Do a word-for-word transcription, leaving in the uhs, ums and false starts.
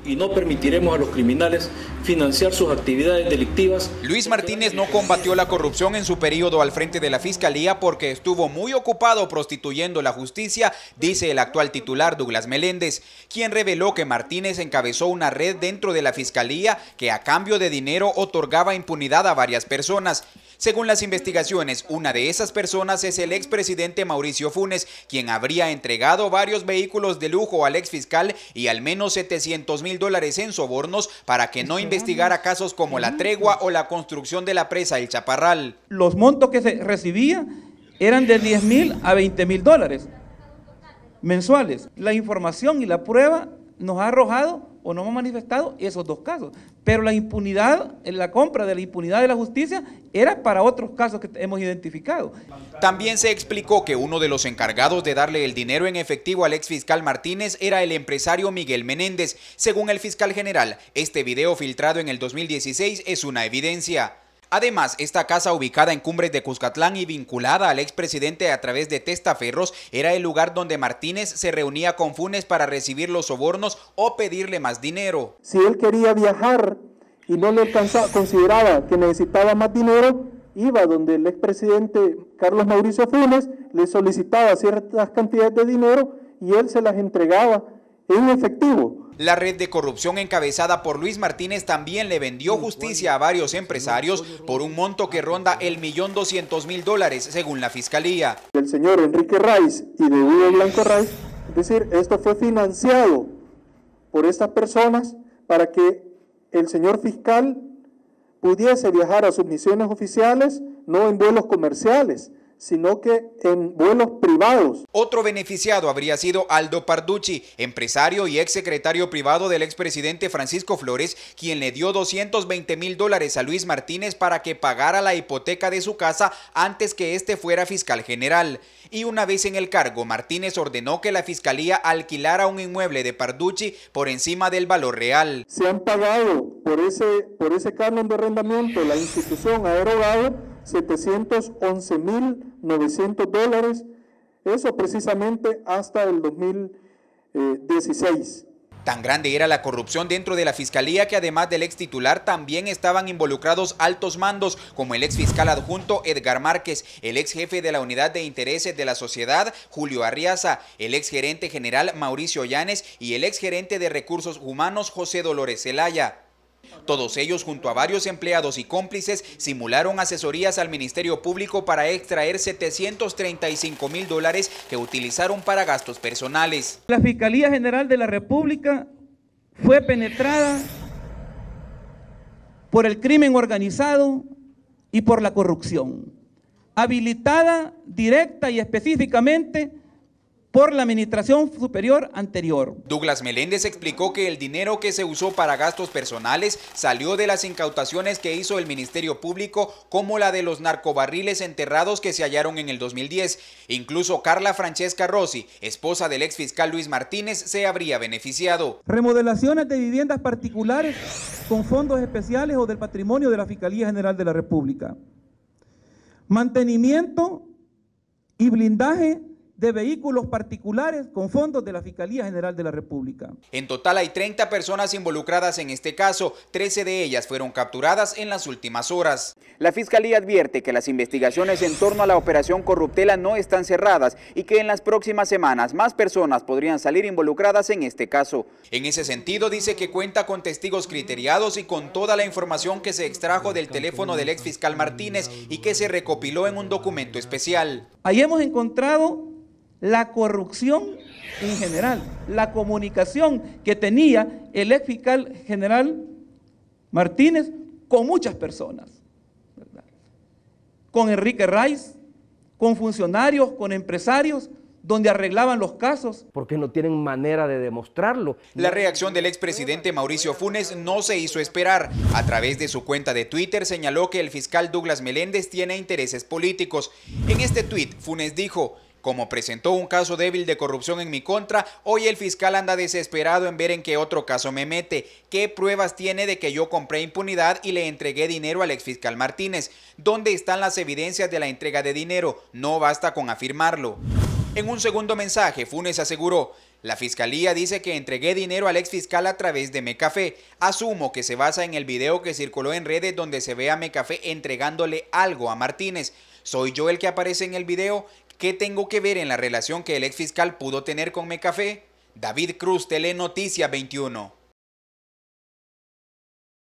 y no permitiremos a los criminales financiar sus actividades delictivas. Luis Martínez no combatió la corrupción en su periodo al frente de la Fiscalía porque estuvo muy ocupado prostituyendo la justicia, dice el actual titular Douglas Meléndez, quien reveló que Martínez encabezó una red dentro de la Fiscalía que a cambio de dinero otorgaba impunidad a varias personas. Según las investigaciones, una de esas personas es el expresidente Mauricio Funes, quien habría entregado varios vehículos de lujo al exfiscal y al menos setecientos mil dólares en sobornos para que no investigara casos como la Tregua o la construcción de la presa El Chaparral. Los montos que se recibía eran de diez mil a veinte mil dólares mensuales. La información y la prueba nos ha arrojado o nos ha manifestado esos dos casos, pero la impunidad, la compra de la impunidad de la justicia era para otros casos que hemos identificado. También se explicó que uno de los encargados de darle el dinero en efectivo al exfiscal Martínez era el empresario Miguel Menéndez. Según el fiscal general, este video filtrado en el dos mil dieciséis es una evidencia. Además, esta casa ubicada en Cumbres de Cuscatlán y vinculada al expresidente a través de testaferros era el lugar donde Martínez se reunía con Funes para recibir los sobornos o pedirle más dinero. Si él quería viajar y no le alcanzaba, consideraba que necesitaba más dinero, iba donde el expresidente Carlos Mauricio Funes le solicitaba ciertas cantidades de dinero y él se las entregaba en efectivo. La red de corrupción encabezada por Luis Martínez también le vendió justicia a varios empresarios por un monto que ronda el millón doscientos mil dólares, según la Fiscalía. Del señor Enrique Raiz y de Hugo Blanco Raiz, es decir, esto fue financiado por estas personas para que el señor fiscal pudiese viajar a sus misiones oficiales, no en vuelos comerciales, sino que en vuelos privados. Otro beneficiado habría sido Aldo Parducci, empresario y exsecretario privado del expresidente Francisco Flores, quien le dio doscientos veinte mil dólares a Luis Martínez para que pagara la hipoteca de su casa antes que este fuera fiscal general. Y una vez en el cargo, Martínez ordenó que la fiscalía alquilara un inmueble de Parducci por encima del valor real. Se han pagado por ese, por ese canon de arrendamiento, la institución ha erogado setecientos once mil novecientos dólares, eso precisamente hasta el dos mil dieciséis. Tan grande era la corrupción dentro de la Fiscalía que además del ex titular también estaban involucrados altos mandos como el ex fiscal adjunto Edgar Márquez, el ex jefe de la Unidad de Intereses de la Sociedad Julio Arriaza, el ex gerente general Mauricio Llanes y el ex gerente de Recursos Humanos José Dolores Zelaya. Todos ellos, junto a varios empleados y cómplices, simularon asesorías al Ministerio Público para extraer setecientos treinta y cinco mil dólares que utilizaron para gastos personales. La Fiscalía General de la República fue penetrada por el crimen organizado y por la corrupción, habilitada directa y específicamente por la administración superior anterior. Douglas Meléndez explicó que el dinero que se usó para gastos personales salió de las incautaciones que hizo el Ministerio Público, como la de los narcobarriles enterrados que se hallaron en el dos mil diez. Incluso Carla Francesca Rossi, esposa del exfiscal Luis Martínez, se habría beneficiado. Remodelaciones de viviendas particulares con fondos especiales o del patrimonio de la Fiscalía General de la República. Mantenimiento y blindaje de vehículos particulares con fondos de la Fiscalía General de la República. En total hay treinta personas involucradas en este caso, trece de ellas fueron capturadas en las últimas horas. La Fiscalía advierte que las investigaciones en torno a la operación Corruptela no están cerradas y que en las próximas semanas más personas podrían salir involucradas en este caso. En ese sentido dice que cuenta con testigos criteriados y con toda la información que se extrajo del teléfono del exfiscal Martínez y que se recopiló en un documento especial. Ahí hemos encontrado la corrupción en general, la comunicación que tenía el ex fiscal general Martínez con muchas personas, ¿verdad? Con Enrique Raiz, con funcionarios, con empresarios, donde arreglaban los casos. Porque no tienen manera de demostrarlo. La reacción del expresidente Mauricio Funes no se hizo esperar. A través de su cuenta de Twitter señaló que el fiscal Douglas Meléndez tiene intereses políticos. En este tuit, Funes dijo: como presentó un caso débil de corrupción en mi contra, hoy el fiscal anda desesperado en ver en qué otro caso me mete. ¿Qué pruebas tiene de que yo compré impunidad y le entregué dinero al exfiscal Martínez? ¿Dónde están las evidencias de la entrega de dinero? No basta con afirmarlo. En un segundo mensaje, Funes aseguró: La fiscalía dice que entregué dinero al exfiscal a través de Mecafé. Asumo que se basa en el video que circuló en redes donde se ve a Mecafé entregándole algo a Martínez. ¿Soy yo el que aparece en el video? ¿Qué tengo que ver en la relación que el exfiscal pudo tener con Mecafé? David Cruz, Telenoticias veintiuno.